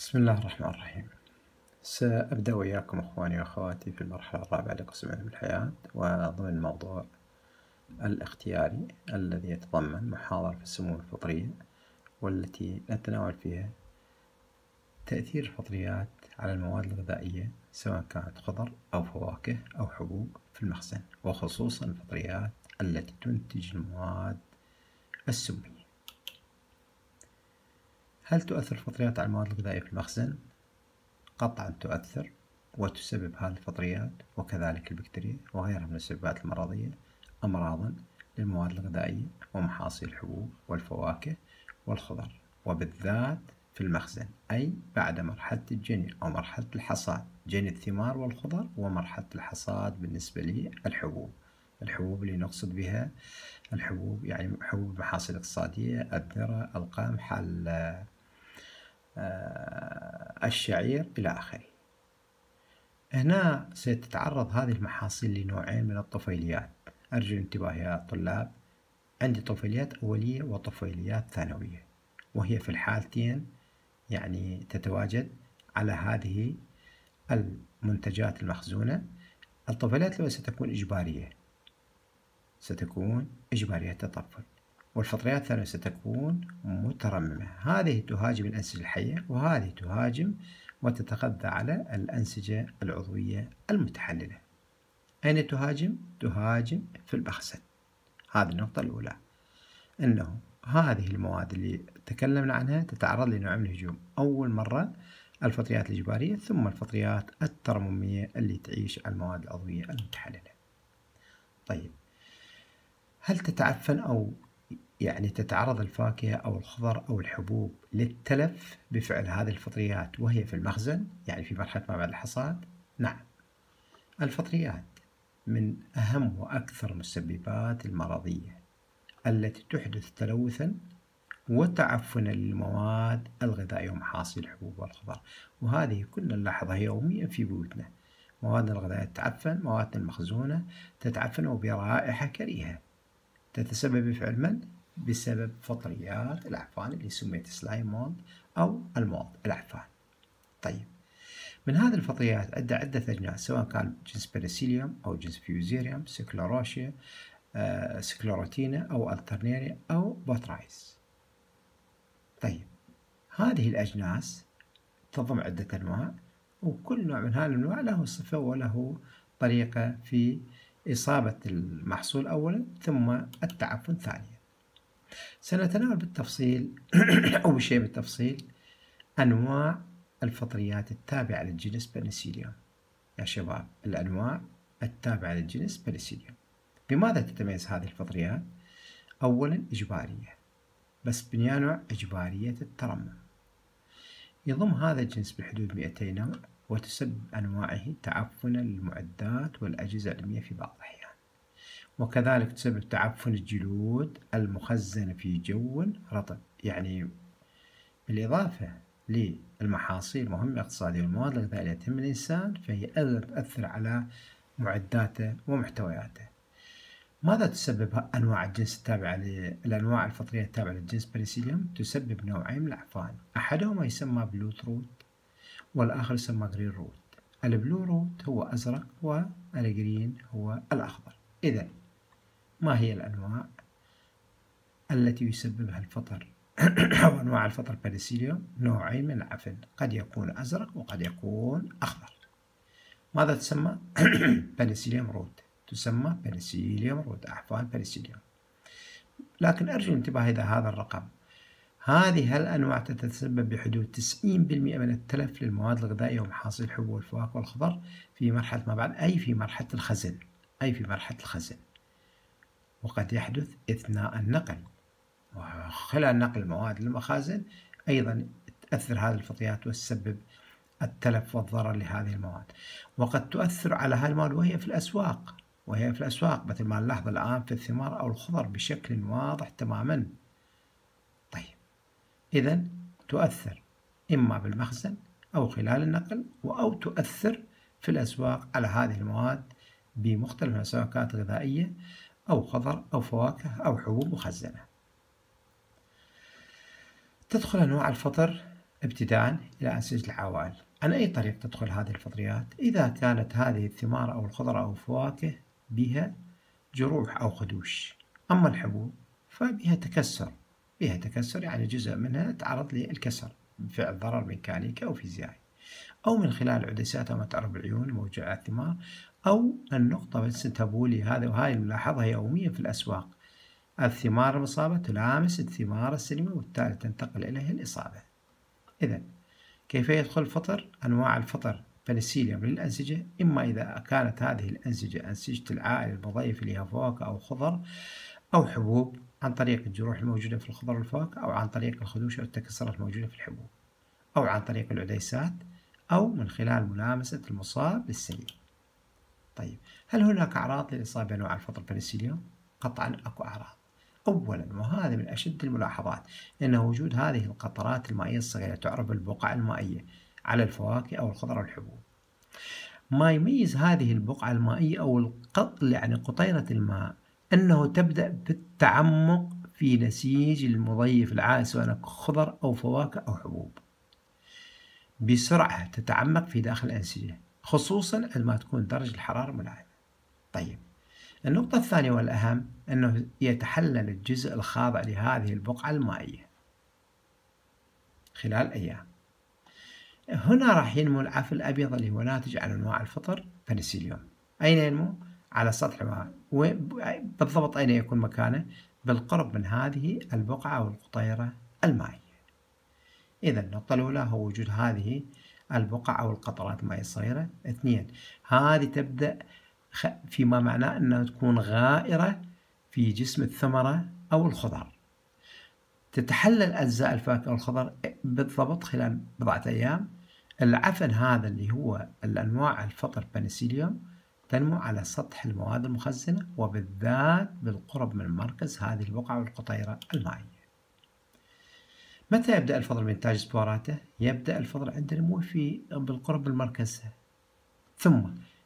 بسم الله الرحمن الرحيم. سأبدأ وإياكم أخواني وأخواتي في المرحلة الرابعة لقسم علم الحياة وضمن موضوع الاختياري الذي يتضمن محاضرة في السموم الفطرية، والتي نتناول فيها تأثير الفطريات على المواد الغذائية سواء كانت خضر أو فواكه أو حبوب في المخزن، وخصوصا الفطريات التي تنتج المواد السمية. هل تؤثر الفطريات على المواد الغذائية في المخزن؟ قطعا تؤثر، وتسبب هذه الفطريات وكذلك البكتيريا وغيرها من المسببات المرضية أمراضا للمواد الغذائية ومحاصيل الحبوب والفواكه والخضر، وبالذات في المخزن، أي بعد مرحلة الجني أو مرحلة الحصاد، جني الثمار والخضر، ومرحلة الحصاد بالنسبة للحبوب. الحبوب اللي نقصد بها الحبوب يعني حبوب المحاصيل الاقتصادية، الذرة، القمح، الشعير إلى آخره. هنا ستتعرض هذه المحاصيل لنوعين من الطفيليات. أرجو الانتباه يا طلاب، عندي طفيليات أولية وطفيليات ثانوية، وهي في الحالتين يعني تتواجد على هذه المنتجات المخزونة. الطفيليات الأولى ستكون إجبارية تطفل، والفطريات الثانية ستكون مترممة. هذه تهاجم الأنسجة الحية، وهذه تهاجم وتتغذى على الأنسجة العضوية المتحللة. أين تهاجم؟ تهاجم في المخزن. هذه النقطة الأولى، أنه هذه المواد اللي تكلمنا عنها تتعرض لنوع من الهجوم. أول مرة الفطريات الإجبارية، ثم الفطريات الترميمية اللي تعيش على المواد العضوية المتحللة. طيب، هل تتعفن أو يعني تتعرض الفاكهة أو الخضر أو الحبوب للتلف بفعل هذه الفطريات وهي في المخزن، يعني في مرحلة ما بعد الحصاد؟ نعم، الفطريات من أهم وأكثر المسببات المرضية التي تحدث تلوثا وتعفنا للمواد الغذائية ومحاصيل الحبوب والخضر، وهذه كنا نلاحظها يوميا في بيوتنا. موادنا الغذائية تتعفن، موادنا المخزونة تتعفن وبرائحة كريهة تتسبب بفعل من؟ بسبب فطريات الأعفان اللي سميت سلايم مولد أو المولد الأعفان. طيب، من هذه الفطريات عدة أجناس، سواء كان جنس بيرسيليوم أو جنس فيوزيريوم، سكلوروشيا، سكلوروتينا أو الترنيريا أو بوترايس. طيب، هذه الأجناس تضم عدة أنواع، وكل نوع من هذه الأنواع له صفة وله طريقة في إصابة المحصول أولا ثم التعفن ثانيا. سنتناول بالتفصيل أو بشيء بالتفصيل أنواع الفطريات التابعة للجنس بنسيليوم. يا شباب، الأنواع التابعة للجنس بنسيليوم. بماذا تتميز هذه الفطريات؟ أولا إجبارية، بس بنيا نوع إجبارية الترمم. يضم هذا الجنس بحدود 200 نوع، وتسبب أنواعه تعفنا للمعدات والأجهزة العلمية في بعض الأحيان، وكذلك تسبب تعفن الجلود المخزنة في جو رطب. يعني بالإضافة للمحاصيل المهمة اقتصادية والمواد الغذائية التي تهم الإنسان، فهي أيضا تؤثر على معداته ومحتوياته. ماذا تسبب أنواع الجنس التابعة الأنواع الفطرية التابعة للجنس بنسيليوم؟ تسبب نوعين من الأعفان، أحدهما يسمى بلو روت والآخر يسمى جرين روت. البلو روت هو أزرق والجرين هو الأخضر. إذن ما هي الأنواع التي يسببها الفطر أو أنواع الفطر بنسيليوم؟ نوعين من العفن، قد يكون أزرق وقد يكون أخضر. ماذا تسمى؟ بنسيليوم روت، تسمى بنسيليوم روت، أعفان بنسيليوم. لكن أرجو الانتباه إلى هذا الرقم، هذه الأنواع تتسبب بحدود 90% من التلف للمواد الغذائية ومحاصيل الحبوب والفواكه والخضر في مرحلة ما بعد، أي في مرحلة الخزن، وقد يحدث أثناء النقل، وخلال نقل المواد للمخازن أيضا تأثر هذه الفطريات وتسبب التلف والضرر لهذه المواد. وقد تؤثر على هذه المواد وهي في الأسواق مثل ما نلاحظ الآن في الثمار أو الخضر بشكل واضح تماما. طيب، إذن تؤثر إما بالمخزن أو خلال النقل، أو تؤثر في الأسواق على هذه المواد بمختلف سواء كانت غذائية أو خضر أو فواكه أو حبوب مخزنة. تدخل أنواع الفطر ابتداء إلى أنسجة العوائل. عن أي طريق تدخل هذه الفطريات؟ إذا كانت هذه الثمار أو الخضر أو الفواكه بها جروح أو خدوش. أما الحبوب فبها تكسر، بها تكسر يعني جزء منها تعرض للكسر بفعل ضرر ميكانيكي أو فيزيائي، أو من خلال عدسات أو ما تعرف بالعيون الموجودة على الثمار، أو النقطة بس تبولي هذا، وهاي نلاحظها يوميا في الأسواق. الثمار المصابة تلامس الثمار السليمة وبالتالي تنتقل إليها الإصابة. إذا كيف يدخل الفطر؟ أنواع الفطر بنسيليوم للأنسجة، إما إذا كانت هذه الأنسجة أنسجة العائلة المضيفة اللي هي فواكه أو خضر أو حبوب عن طريق الجروح الموجودة في الخضر والفواكه، أو عن طريق الخدوش أو التكسرات الموجودة في الحبوب، أو عن طريق العديسات، أو من خلال ملامسة المصاب للسليم. طيب، هل هناك أعراض للإصابة بأنواع الفطر بنسيليوم؟ قطعا أكو أعراض. أولا، وهذا من أشد الملاحظات، أن وجود هذه القطرات المائية الصغيرة تعرف بالبقع المائية على الفواكه أو الخضر والحبوب. ما يميز هذه البقعة المائية أو يعني قطيرة الماء أنه تبدأ بالتعمق في نسيج المضيف العائل سواء خضر أو فواكه أو حبوب، بسرعة تتعمق في داخل الأنسجة، خصوصا عندما تكون درجة الحرارة ملائمة. طيب، النقطة الثانية والأهم أنه يتحلل الجزء الخاضع لهذه البقعة المائية خلال أيام. هنا راح ينمو العفن الأبيض اللي هو ناتج عن أنواع الفطر بنسيليوم. أين ينمو؟ على سطح الماء. بالضبط أين يكون مكانه؟ بالقرب من هذه البقعة أو القطيرة المائية. إذا النقطة الأولى هو وجود هذه البقع أو القطرات المائية الصغيرة. اثنين، هذه تبدأ فيما معناه أنها تكون غائرة في جسم الثمرة أو الخضر. تتحلل أجزاء الفاكهة والخضر بالضبط خلال بضعة أيام. العفن هذا اللي هو الأنواع الفطر بنسيليوم تنمو على سطح المواد المخزنة، وبالذات بالقرب من مركز هذه البقعة والقطيرة المائية. متى يبدأ الفطر بإنتاج سبوراته؟ يبدأ الفطر عند نموه بالقرب من مركزها، ثم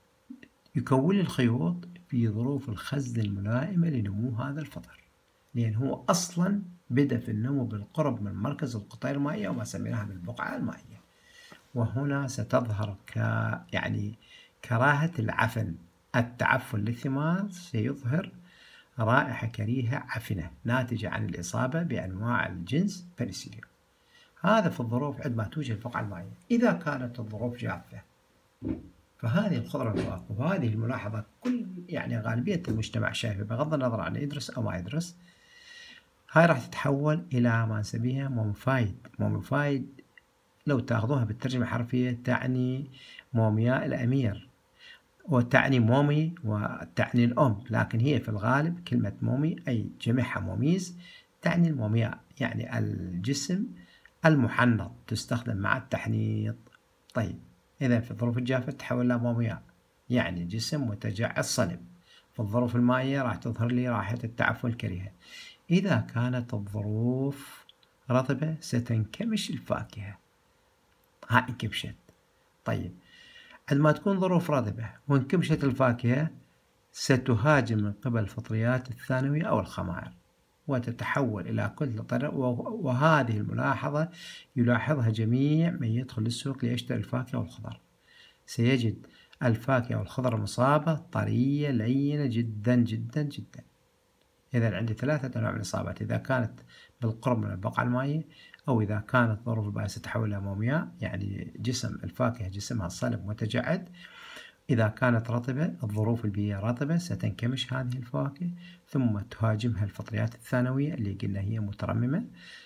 يكون الخيوط في ظروف الخزن الملائمة لنمو هذا الفطر، لأن هو أصلا بدأ في النمو بالقرب من مركز القطيرة المائية وما سميناها بالبقعة المائية. وهنا ستظهر يعني كراهة العفن، التعفن للثمار سيظهر رائحة كريهة عفنة ناتجة عن الإصابة بأنواع الجنس بنسيليوم. هذا في الظروف عندما توجد البقعة المائية. إذا كانت الظروف جافة فهذه الخضرة والفواكه، وهذه الملاحظة يعني غالبية المجتمع شايفة بغض النظر عن يدرس أو ما يدرس، هاي راح تتحول إلى ما نسميها موميفايد. موميفايد لو تاخذوها بالترجمة الحرفية تعني مومياء الأمير، وتعني مومي وتعني الأم، لكن هي في الغالب كلمة مومي أي جميعها موميز تعني المومياء، يعني الجسم المحنط، تستخدم مع التحنيط. طيب، إذا في الظروف الجافة تتحول إلى مومياء يعني جسم متجعد صلب. في الظروف المائية راح تظهر لي رائحة التعفن الكريهة. إذا كانت الظروف رطبة ستنكمش الفاكهة، ها انكمشت. طيب، عندما تكون ظروف رطبة وانكمشت الفاكهة ستهاجم من قبل الفطريات الثانوية أو الخمائر وتتحول إلى كتلة طرية. وهذه الملاحظة يلاحظها جميع من يدخل السوق ليشتري الفاكهة والخضر، سيجد الفاكهة والخضر المصابة طرية لينة جدا جدا جدا. إذا عندي ثلاثة أنواع من الإصابات: إذا كانت بالقرب من البقعة المائية، أو إذا كانت ظروف البيئة تتحول إلى مومياء يعني جسم الفاكهة جسمها صلب متجعد. إذا كانت رطبة، الظروف البيئية رطبة، ستنكمش هذه الفواكه ثم تهاجمها الفطريات الثانوية اللي قلنا هي مترممة،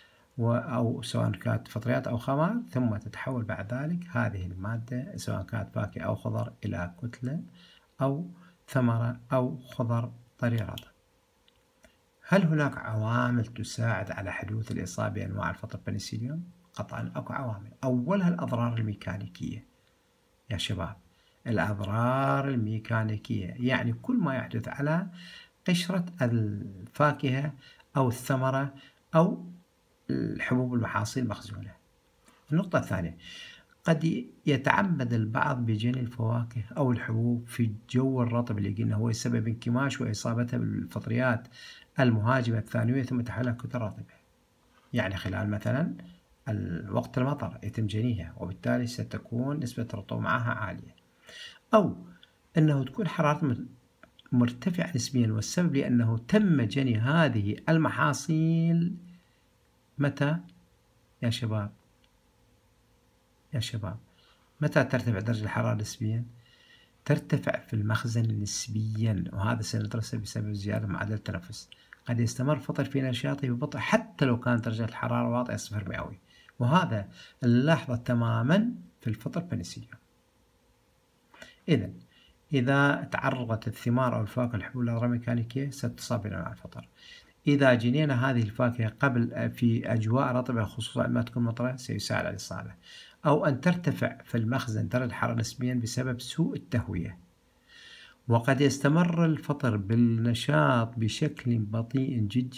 أو سواء كانت فطريات أو خمار، ثم تتحول بعد ذلك هذه المادة سواء كانت فاكهة أو خضر إلى كتلة أو ثمرة أو خضر طري رطب. هل هناك عوامل تساعد على حدوث الإصابة بأنواع الفطر بنسيليوم؟ قطعا أكو عوامل. أولها الأضرار الميكانيكية يا شباب، الأضرار الميكانيكية يعني كل ما يحدث على قشرة الفاكهة أو الثمرة أو الحبوب المحاصيل المخزونة. النقطة الثانية، قد يتعمد البعض بجني الفواكه أو الحبوب في الجو الرطب اللي قلنا هو سبب انكماش وإصابتها بالفطريات المهاجمة الثانوية ثم تحولها كتل رطبة، يعني خلال مثلا وقت المطر يتم جنيها، وبالتالي ستكون نسبة الرطوبة معها عالية. أو أنه تكون حرارة مرتفعة نسبيا، والسبب لأنه تم جني هذه المحاصيل متى يا شباب؟ متى ترتفع درجة الحرارة نسبيا؟ ترتفع في المخزن نسبيا، وهذا سندرسه بسبب زيادة معدل التنفس. قد يستمر الفطر في نشاطه ببطء حتى لو كانت درجة الحرارة واطئة 0 مئوي، وهذا نلاحظه تماما في الفطر بنسيليوم. إذا تعرضت الثمار أو الفواكه للحبوب الهيدروميكانيكية ستصاب مع الفطر. إذا جنينا هذه الفاكهة قبل في أجواء رطبة، خصوصا عندما تكون مطرة، سيساعد على الإصابة. أو أن ترتفع في المخزن درجة الحرارة نسبيا بسبب سوء التهوية. وقد يستمر الفطر بالنشاط بشكل بطيء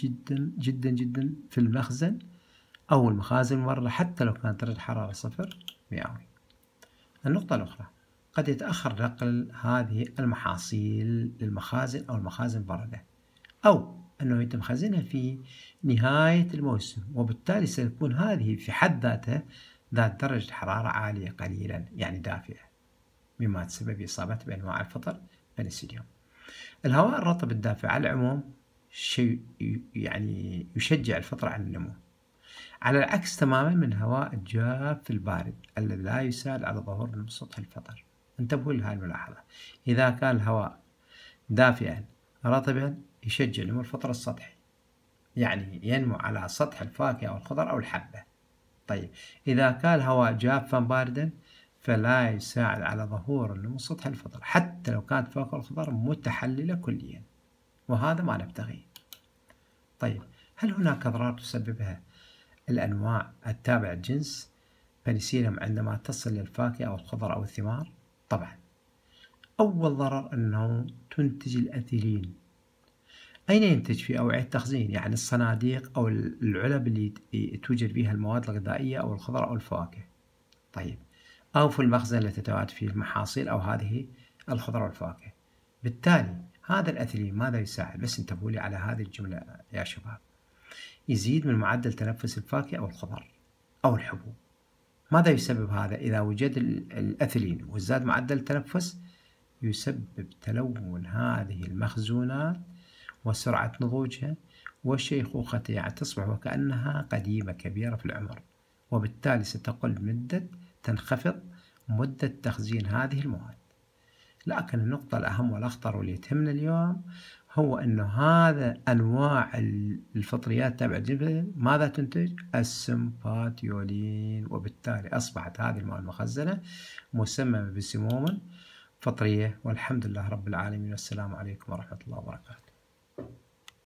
جدا في المخزن أو المخازن الممرضة حتى لو كانت درجة الحرارة 0 مئوي. النقطة الأخرى، قد يتأخر نقل هذه المحاصيل للمخازن أو المخازن الباردة، أو أنه يتم خزنها في نهاية الموسم، وبالتالي ستكون هذه في حد ذاتها ذات درجة حرارة عالية قليلا، يعني دافئة، مما تسبب إصابة بأنواع الفطر بنسيليوم. الهواء الرطب الدافئ على العموم شيء يعني يشجع الفطر على النمو، على العكس تماما من الهواء الجاف البارد الذي لا يساعد على ظهور نمو سطح الفطر. انتبهوا لهذه الملاحظة، إذا كان الهواء دافئا رطبا يشجع نمو الفطر السطحي، يعني ينمو على سطح الفاكهة أو الخضر أو الحبة. طيب إذا كان الهواء جافا باردا فلا يساعد على ظهور نمو سطح الفطر حتى لو كانت فاكهة الخضر متحللة كليا، وهذا ما نبتغيه. طيب هل هناك أضرار تسببها الأنواع التابعة الجنس بنسيليوم عندما تصل للفاكهة أو الخضر أو الثمار؟ طبعا أول ضرر أنه تنتج الأثيلين. أين ينتج؟ في أوعية التخزين، يعني الصناديق أو العلب اللي توجد فيها المواد الغذائية أو الخضر أو الفواكه. طيب أو في المخزن التي تتواجد فيه المحاصيل أو هذه الخضر والفواكه. بالتالي هذا الأثيلين ماذا يساعد؟ بس انتبهوا لي على هذه الجملة يا شباب. يزيد من معدل تنفس الفاكهة أو الخضر أو الحبوب. ماذا يسبب هذا؟ إذا وجد الأثيلين وزاد معدل التنفس يسبب تلون هذه المخزونات وسرعة نضوجها وشيخوختها، يعني تصبح وكأنها قديمة كبيرة في العمر، وبالتالي تنخفض مدة تخزين هذه المواد. لكن النقطة الأهم والأخطر واللي تهمنا اليوم هو أنه هذا أنواع الفطريات تابعة الجنس ماذا تنتج؟ السمباتيولين، وبالتالي أصبحت هذه المواد المخزنة مسممة بسموم فطرية. والحمد لله رب العالمين، والسلام عليكم ورحمة الله وبركاته.